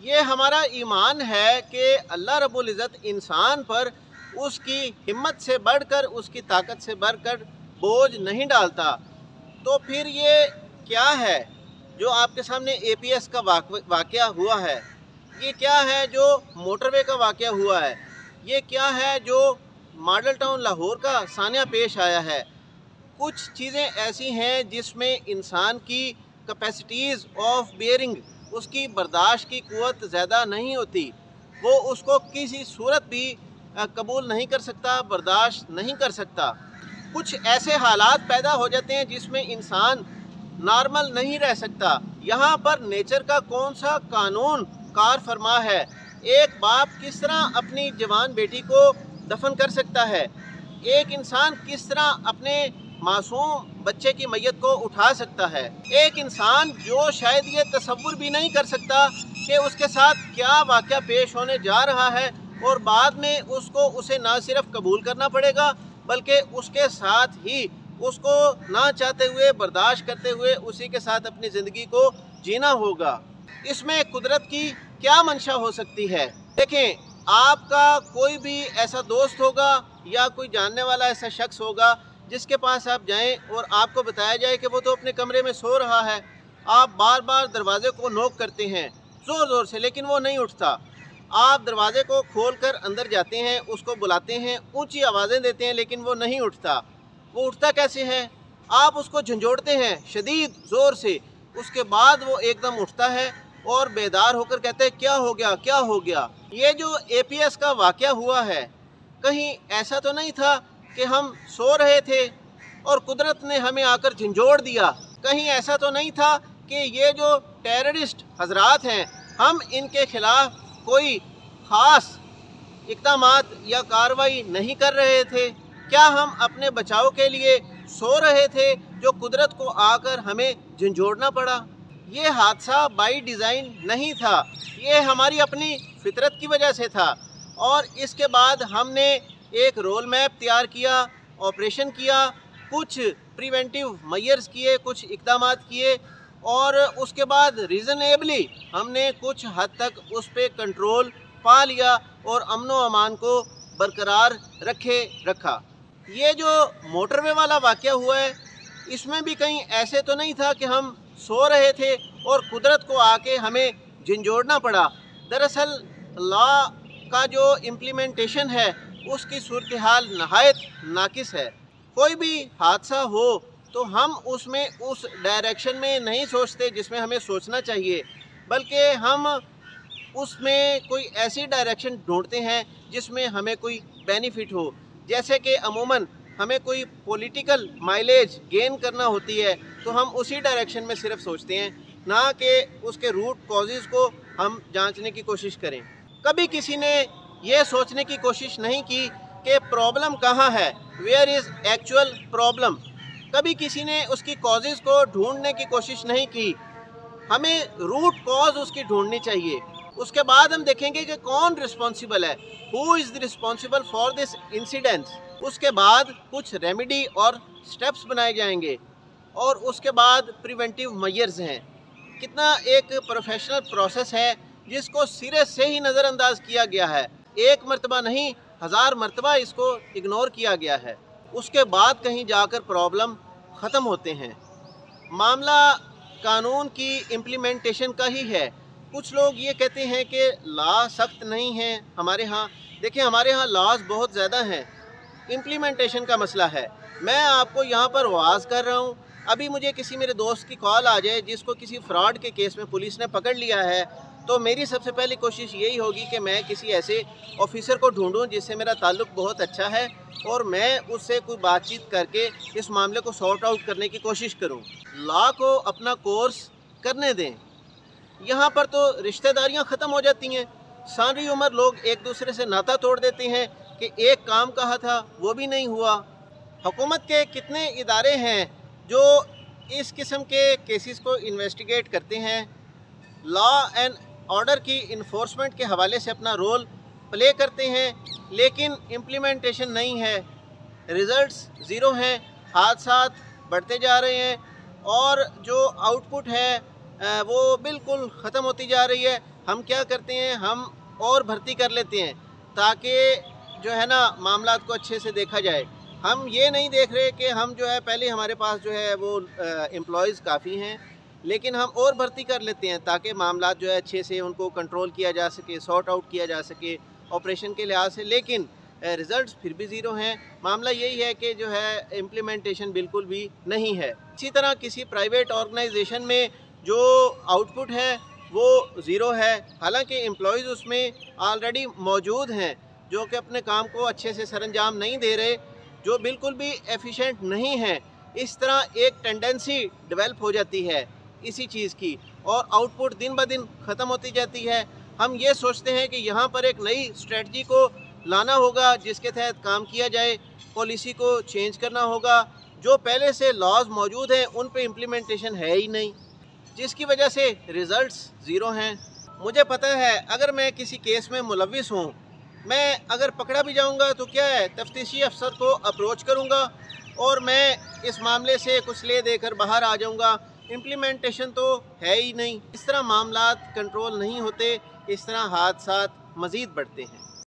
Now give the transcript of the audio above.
یہ ہمارا ایمان ہے کہ اللہ رب العزت انسان پر اس کی ہمت سے بڑھ کر، اس کی طاقت سے بڑھ کر بوجھ نہیں ڈالتا۔ تو پھر یہ کیا ہے جو آپ کے سامنے اے پی ایس کا واقعہ ہوا ہے؟ یہ کیا ہے جو موٹر وے کا واقعہ ہوا ہے؟ یہ کیا ہے جو ماڈل ٹاؤن لاہور کا سانحہ پیش آیا ہے؟ کچھ چیزیں ایسی ہیں جس میں انسان کی کیپیسٹیز آف بیئرنگ، اس کی برداشت کی قوت زیادہ نہیں ہوتی، وہ اس کو کسی صورت بھی قبول نہیں کر سکتا، برداشت نہیں کر سکتا۔ کچھ ایسے حالات پیدا ہو جاتے ہیں جس میں انسان نارمل نہیں رہ سکتا۔ یہاں پر نیچر کا کون سا قانون کار فرما ہے؟ ایک باپ کس طرح اپنی جوان بیٹی کو دفن کر سکتا ہے؟ ایک انسان کس طرح اپنے معصوم بچے کی میت کو اٹھا سکتا ہے؟ ایک انسان جو شاید یہ تصور بھی نہیں کر سکتا کہ اس کے ساتھ کیا واقعہ پیش ہونے جا رہا ہے، اور بعد میں اسے نہ صرف قبول کرنا پڑے گا بلکہ اس کے ساتھ ہی اس کو نہ چاہتے ہوئے برداشت کرتے ہوئے اسی کے ساتھ اپنی زندگی کو جینا ہوگا۔ اس میں قدرت کی کیا منشا ہو سکتی ہے؟ دیکھیں، آپ کا کوئی بھی ایسا دوست ہوگا یا کوئی جاننے والا ایسا شخص ہوگا جس کے پاس آپ جائیں اور آپ کو بتایا جائے کہ وہ تو اپنے کمرے میں سو رہا ہے، آپ بار بار دروازے کو نوک کرتے ہیں زور زور سے لیکن وہ نہیں اٹھتا، آپ دروازے کو کھول کر اندر جاتے ہیں، اس کو بلاتے ہیں، اونچی آوازیں دیتے ہیں لیکن وہ نہیں اٹھتا۔ وہ اٹھتا کیسے ہے؟ آپ اس کو جھنجھوڑتے ہیں شدید زور سے، اس کے بعد وہ ایک دم اٹھتا ہے اور بیدار ہو کر کہتے ہیں کیا ہو گیا، کیا ہو گیا؟ یہ جو اے پی ایس کا واقعہ ہوا ہے، کہیں ایسا تو نہیں تھا کہ ہم سو رہے تھے اور قدرت نے ہمیں آ کر جھنجھوڑ دیا؟ کہیں ایسا تو نہیں تھا کہ یہ جو ٹیررسٹ حضرات ہیں ہم ان کے خلاف کوئی خاص اقدامات یا کارروائی نہیں کر رہے تھے؟ کیا ہم اپنے بچاؤ کے لیے سو رہے تھے جو قدرت کو آ کر ہمیں جھنجھوڑنا پڑا؟ یہ حادثہ بائی ڈیزائن نہیں تھا، یہ ہماری اپنی فطرت کی وجہ سے تھا، اور اس کے بعد ہم نے ایک رول میپ تیار کیا، آپریشن کیا، کچھ پریونٹیو میئرز کیے، کچھ اقدامات کیے، اور اس کے بعد ریزنیبلی ہم نے کچھ حد تک اس پہ کنٹرول پا لیا اور امن و امان کو برقرار رکھا۔ یہ جو موٹر وے والا واقعہ ہوا ہے، اس میں بھی کہیں ایسے تو نہیں تھا کہ ہم سو رہے تھے اور قدرت کو آ کے ہمیں جھنجھوڑنا پڑا۔ دراصل لا کا جو امپلیمنٹیشن ہے اس کی صورتحال نہایت ناقص ہے۔ کوئی بھی حادثہ ہو تو ہم اس ڈائریکشن میں نہیں سوچتے جس میں ہمیں سوچنا چاہیے، بلکہ ہم اس میں کوئی ایسی ڈائریکشن ڈھونڈتے ہیں جس میں ہمیں کوئی بینیفٹ ہو، جیسے کہ عموماً ہمیں کوئی پولیٹیکل مائلیج گین کرنا ہوتی ہے تو ہم اسی ڈائریکشن میں صرف سوچتے ہیں، نہ کہ اس کے روٹ کازز کو ہم جانچنے کی کوشش کریں۔ کبھی کسی نے یہ سوچنے کی کوشش نہیں کی کہ پرابلم کہاں ہے، ویئر از ایکچوئل پرابلم۔ کبھی کسی نے اس کی کازز کو ڈھونڈنے کی کوشش نہیں کی۔ ہمیں روٹ کاز اس کی ڈھونڈنی چاہیے، اس کے بعد ہم دیکھیں گے کہ کون رسپانسیبل ہے، who is the responsible for this incident. اس کے بعد کچھ ریمیڈی اور سٹیپس بنائے جائیں گے، اور اس کے بعد پریونٹیو میئرز ہیں۔ کتنا ایک پروفیشنل پروسیس ہے جس کو سرے سے ہی نظر انداز کیا گیا ہے، ایک مرتبہ نہیں 1000 مرتبہ اس کو اگنور کیا گیا ہے، اس کے بعد کہیں جا کر پرابلم ختم ہوتے ہیں۔ معاملہ قانون کی امپلیمنٹیشن کا ہی ہے۔ کچھ لوگ یہ کہتے ہیں کہ لا سخت نہیں ہے ہمارے ہاں۔ دیکھیں، ہمارے ہاں لاز بہت زیادہ ہیں، امپلیمنٹیشن کا مسئلہ ہے۔ میں آپ کو یہاں پر واز کر رہا ہوں، ابھی مجھے کسی میرے دوست کی کال آ جائے جس کو کسی فراڈ کے کیس میں پولیس نے پکڑ لیا ہے، تو میری سب سے پہلی کوشش یہی ہوگی کہ میں کسی ایسے آفیسر کو ڈھونڈوں جس سے میرا تعلق بہت اچھا ہے، اور میں اس سے کوئی بات چیت کر کے اس معاملے کو سارٹ آؤٹ کرنے کی کوشش کروں۔ لا کو اپنا کورس کرنے دیں۔ یہاں پر تو رشتہ داریاں ختم ہو جاتی ہیں، ساری عمر لوگ ایک دوسرے سے ناطہ توڑ دیتے ہیں کہ ایک کام کہا تھا وہ بھی نہیں ہوا۔ حکومت کے کتنے ادارے ہیں جو اس قسم کے کیسز کو انویسٹیگیٹ کرتے ہیں، لا اینڈ آرڈر کی انفورسمنٹ کے حوالے سے اپنا رول پلے کرتے ہیں، لیکن امپلیمنٹیشن نہیں ہے، ریزلٹس زیرو ہیں، حادثات بڑھتے جا رہے ہیں، اور جو آؤٹ پٹ ہے وہ بالکل ختم ہوتی جا رہی ہے۔ ہم کیا کرتے ہیں، ہم اور بھرتی کر لیتے ہیں تاکہ جو ہے نا معاملات کو اچھے سے دیکھا جائے۔ ہم یہ نہیں دیکھ رہے کہ ہم جو ہے پہلے ہمارے پاس جو ہے وہ امپلائیز کافی ہیں، لیکن ہم اور بھرتی کر لیتے ہیں تاکہ معاملات جو ہے اچھے سے ان کو کنٹرول کیا جا سکے، سارٹ آؤٹ کیا جا سکے آپریشن کے لحاظ سے، لیکن ریزلٹس پھر بھی زیرو ہیں۔ معاملہ یہی ہے کہ جو ہے امپلیمنٹیشن بالکل بھی نہیں ہے۔ اسی طرح کسی پرائیویٹ آرگنائزیشن میں جو آؤٹ پٹ ہے وہ زیرو ہے، حالانکہ امپلائیز اس میں آلریڈی موجود ہیں جو کہ اپنے کام کو اچھے سے سر انجام نہیں دے رہے، جو بالکل بھی ایفیشینٹ نہیں ہیں۔ اس طرح ایک ٹینڈنسی ڈیولپ ہو جاتی ہے اسی چیز کی، اور آؤٹ پٹ دن بدن ختم ہوتی جاتی ہے۔ ہم یہ سوچتے ہیں کہ یہاں پر ایک نئی اسٹریٹجی کو لانا ہوگا جس کے تحت کام کیا جائے، پالیسی کو چینج کرنا ہوگا۔ جو پہلے سے لاز موجود ہیں ان پہ امپلیمنٹیشن ہے ہی نہیں، جس کی وجہ سے ریزلٹس زیرو ہیں۔ مجھے پتہ ہے اگر میں کسی کیس میں ملوث ہوں، میں اگر پکڑا بھی جاؤں گا تو کیا ہے، تفتیشی افسر کو اپروچ کروں گا اور میں اس معاملے سے کچھ لے دے کر باہر آ جاؤں گا۔ امپلیمنٹیشن تو ہے ہی نہیں۔ اس طرح معاملات کنٹرول نہیں ہوتے، اس طرح حادثات مزید بڑھتے ہیں۔